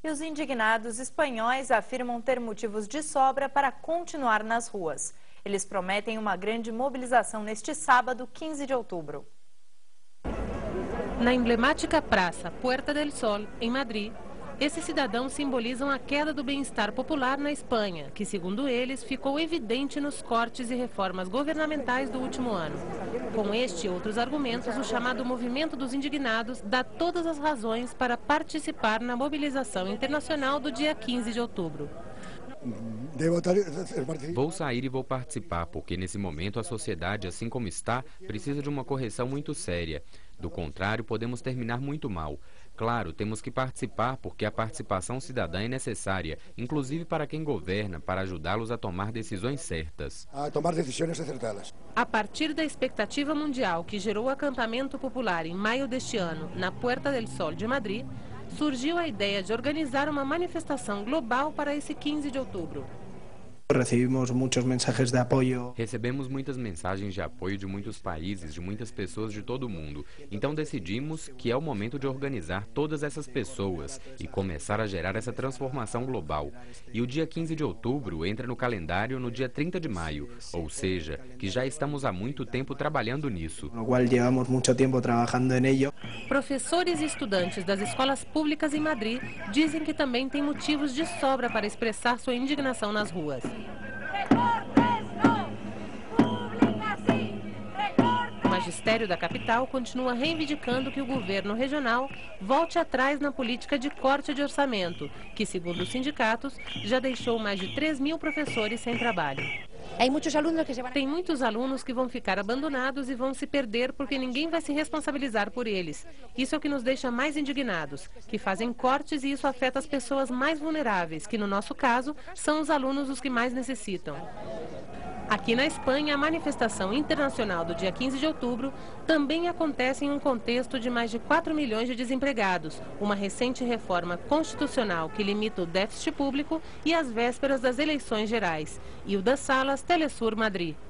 E os indignados espanhóis afirmam ter motivos de sobra para continuar nas ruas. Eles prometem uma grande mobilização neste sábado, 15 de outubro. Na emblemática praça Puerta del Sol, em Madrid, esses cidadãos simbolizam a queda do bem-estar popular na Espanha, que, segundo eles, ficou evidente nos cortes e reformas governamentais do último ano. Com este e outros argumentos, o chamado Movimento dos Indignados dá todas as razões para participar na mobilização internacional do dia 15 de outubro. Vou sair e vou participar, porque nesse momento a sociedade, assim como está, precisa de uma correção muito séria. Do contrário, podemos terminar muito mal. Claro, temos que participar, porque a participação cidadã é necessária, inclusive para quem governa, para ajudá-los a tomar decisões certas. A partir da expectativa mundial que gerou o acampamento popular em maio deste ano, na Puerta del Sol de Madrid, surgiu a ideia de organizar uma manifestação global para esse 15 de outubro. Recebemos muitas mensagens de apoio de muitos países, de muitas pessoas de todo o mundo. Então decidimos que é o momento de organizar todas essas pessoas e começar a gerar essa transformação global. E o dia 15 de outubro entra no calendário no dia 30 de maio, ou seja, que já estamos há muito tempo trabalhando nisso. Professores e estudantes das escolas públicas em Madrid dizem que também têm motivos de sobra para expressar sua indignação nas ruas. O magistério da capital continua reivindicando que o governo regional volte atrás na política de corte de orçamento, que, segundo os sindicatos, já deixou mais de 3.000 professores sem trabalho. Tem muitos alunos que vão ficar abandonados e vão se perder porque ninguém vai se responsabilizar por eles. Isso é o que nos deixa mais indignados, que fazem cortes e isso afeta as pessoas mais vulneráveis, que no nosso caso são os alunos os que mais necessitam. Aqui na Espanha, a manifestação internacional do dia 15 de outubro também acontece em um contexto de mais de 4 milhões de desempregados, uma recente reforma constitucional que limita o déficit público e as vésperas das eleições gerais. Hilda Salas, Telesur, Madrid.